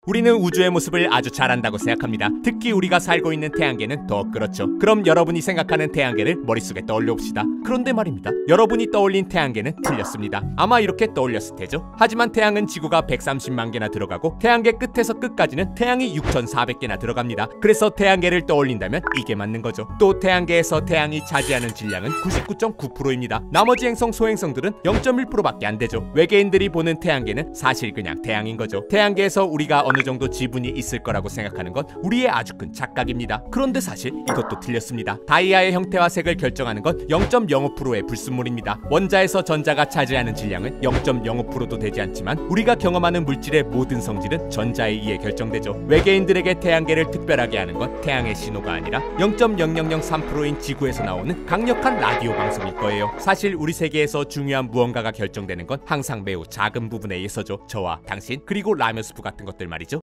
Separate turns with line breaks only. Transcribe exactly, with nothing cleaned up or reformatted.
우리는 우주의 모습을 아주 잘 안다고 생각합니다. 특히 우리가 살고 있는 태양계는 더 그렇죠. 그럼 여러분이 생각하는 태양계를 머릿속에 떠올려 봅시다. 그런데 말입니다, 여러분이 떠올린 태양계는 틀렸습니다. 아마 이렇게 떠올렸을 테죠. 하지만 태양은 지구가 백삼십만 개나 들어가고 태양계 끝에서 끝까지는 태양이 육천사백 개나 들어갑니다. 그래서 태양계를 떠올린다면 이게 맞는 거죠. 또 태양계에서 태양이 차지하는 질량은 구십구 점 구 퍼센트입니다. 나머지 행성 소행성들은 영 점 일 퍼센트밖에 안 되죠. 외계인들이 보는 태양계는 사실 그냥 태양인 거죠. 태양계에서 우리가 어느 정도 지분이 있을 거라고 생각하는 건 우리의 아주 큰 착각입니다. 그런데 사실 이것도 틀렸습니다. 다이아의 형태와 색을 결정하는 건 영 점 영오 퍼센트의 불순물입니다. 원자에서 전자가 차지하는 질량은 영 점 영오 퍼센트도 되지 않지만 우리가 경험하는 물질의 모든 성질은 전자에 의해 결정되죠. 외계인들에게 태양계를 특별하게 하는 건 태양의 신호가 아니라 영 점 영영영삼 퍼센트인 지구에서 나오는 강력한 라디오 방송일 거예요. 사실 우리 세계에서 중요한 무언가가 결정되는 건 항상 매우 작은 부분에 의해서죠. 저와 당신 그리고 라면 스프 같은 것들 말이죠.